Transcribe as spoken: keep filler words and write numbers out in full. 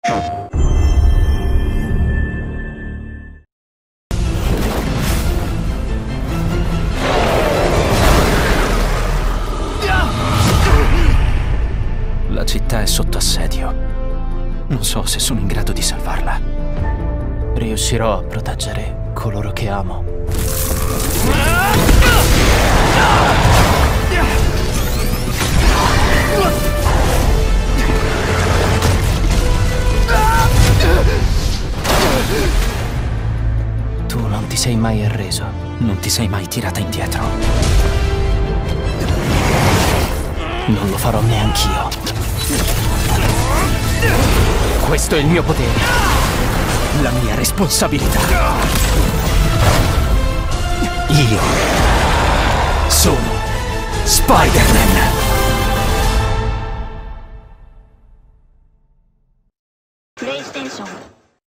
La città è sotto assedio. Non so se sono in grado di salvarla. Riuscirò a proteggere coloro che amo. Tu non ti sei mai arreso, non ti sei mai tirata indietro. Non lo farò neanch'io. Questo è il mio potere, la mia responsabilità. Io sono Spider-Man. PlayStation